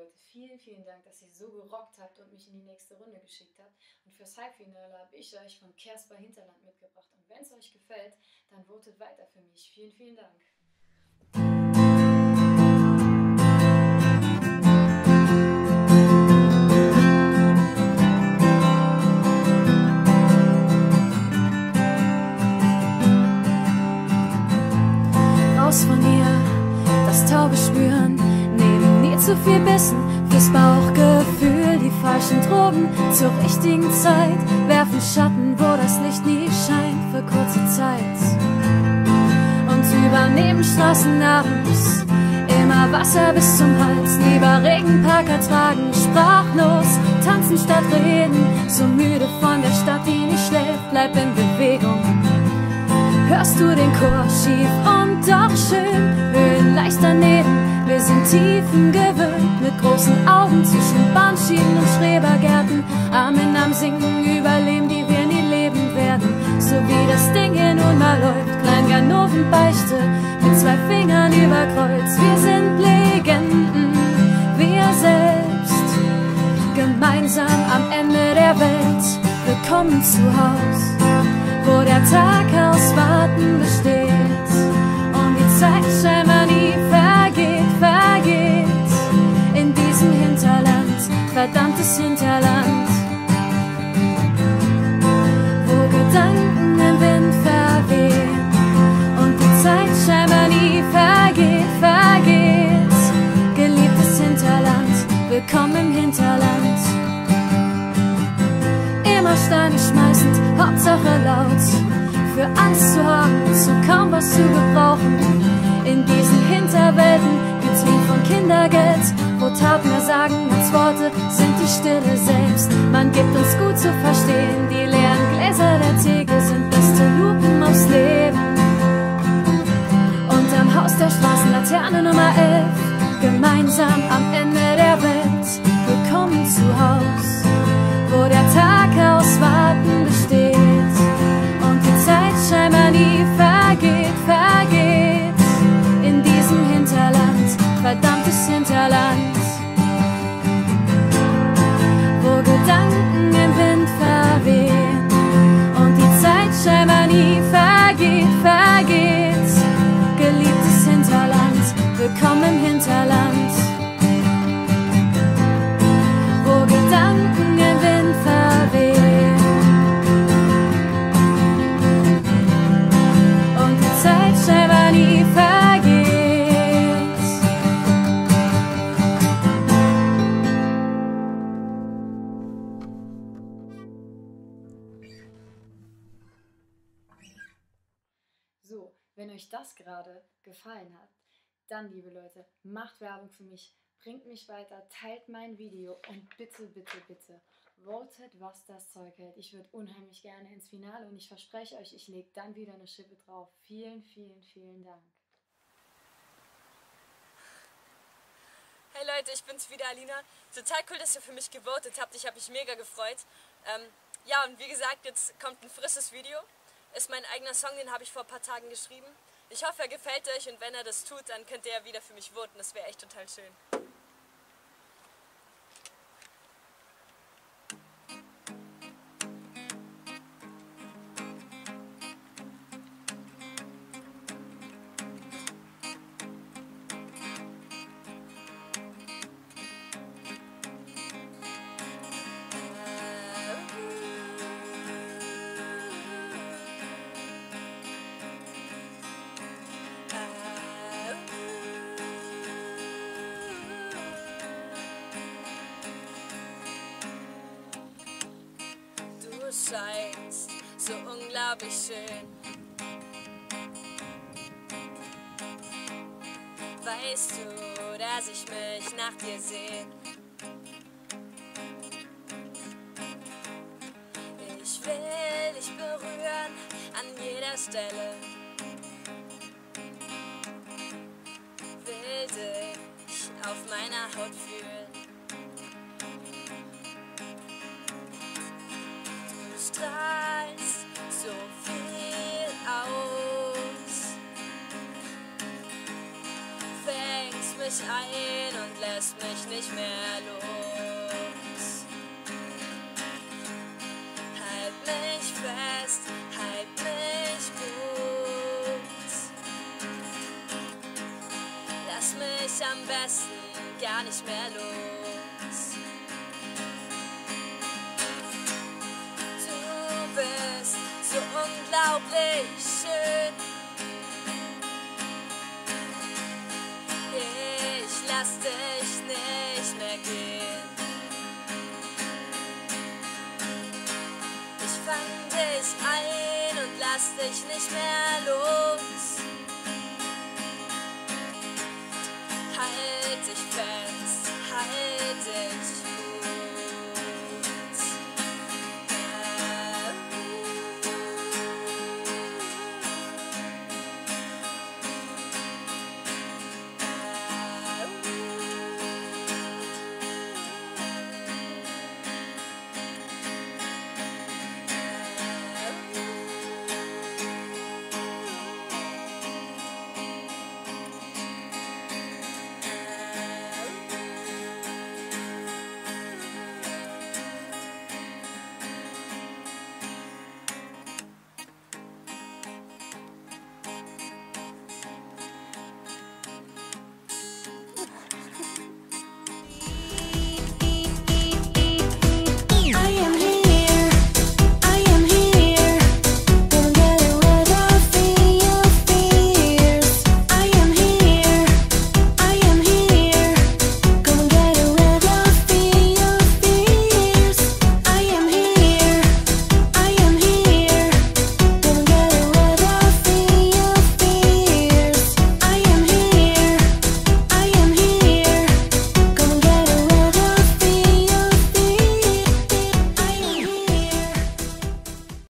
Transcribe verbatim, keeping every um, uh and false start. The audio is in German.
Leute, vielen, vielen Dank, dass ihr so gerockt habt und mich in die nächste Runde geschickt habt. Und fürs Halbfinale habe ich euch von Kersper Hinterland mitgebracht. Und wenn es euch gefällt, dann votet weiter für mich. Vielen, vielen Dank. Raus von ihr, das taube Spüren, nehmen nie zu viel Bissen fürs Bauchgefühl. Die falschen Drogen zur richtigen Zeit werfen Schatten, wo das Licht nie scheint, für kurze Zeit. Und übernehmen Straßen abends, immer Wasser bis zum Hals, lieber Regenparker tragen, sprachlos, tanzen statt reden, so müde von der Stadt, die nicht schläft, bleib in Bewegung. Hörst du den Chor schief und doch schön, Höhen leicht daneben, wir sind Tiefen gewöhnt, mit großen Augen zwischen Bahnschienen und Schrebergärten, Arm in Arm singen, überleben, die wir nie leben werden, so wie das Ding hier nun mal läuft, Kleinganovenbeichte, mit zwei Fingern über Kreuz, wir sind Legenden, wir selbst, gemeinsam am Ende der Welt, willkommen zu Haus, wo der Tag aus Warten besteht und die Zeit scheinbar nie vergeht, vergeht in diesem Hinterland, verdammtes Hinterland, wo Gedanken im Wind verwehen und die Zeit scheinbar nie vergeht, vergeht, geliebtes Hinterland, willkommen im Hinterland. Immer Steine schmeißend, Hauptsache laut, für Angst zu haben, zu kaum was zu gebrauchen. In diesen Hinterwelten, getrieben von Kindergeld, wo Taten mehr sagen als Worte, sind die Stille selbst. Man gibt uns gut zu verstehen, die leeren Gläser der Theke sind beste Lupen aufs Leben. Und am Haus der Straßenlaterne Nummer elf, gemeinsam am Ende der Welt, willkommen zu Haus, wo der Tag aus Warten besteht und die Zeit scheinbar nie vergeht, vergeht in diesem Hinterland, verdammtes Hinterland, wo Gedanken im Wind verwehen und die Zeit scheinbar nie vergeht, vergeht, geliebtes Hinterland, willkommen im Hinterland, wo Gedanken im Wind verwehen und die Zeit scheinbar nie vergeht. So, wenn euch das gerade gefallen hat, dann, liebe Leute, macht Werbung für mich, bringt mich weiter, teilt mein Video und bitte, bitte, bitte, votet, was das Zeug hält. Ich würde unheimlich gerne ins Finale und ich verspreche euch, ich lege dann wieder eine Schippe drauf. Vielen, vielen, vielen Dank. Hey Leute, ich bin's wieder, Alina. Total cool, dass ihr für mich gewotet habt. Ich habe mich mega gefreut. Ähm, ja, und wie gesagt, jetzt kommt ein frisches Video. Ist mein eigener Song, den habe ich vor ein paar Tagen geschrieben. Ich hoffe, er gefällt euch und wenn er das tut, dann könnt ihr ja wieder für mich voten. Das wäre echt total schön. Du scheinst so unglaublich schön. Weißt du, dass ich mich nach dir seh? Ich will dich berühren an jeder Stelle. Will dich auf meiner Haut fühlen. Du strahlst so viel aus, fängst mich ein und lässt lass mich nicht mehr los. Halt mich fest, halt mich gut. Lass mich am besten gar nicht mehr los. Du bist so unglaublich schön. Ich lass dich nicht mehr gehen. Ich fang dich ein und lass dich nicht mehr los.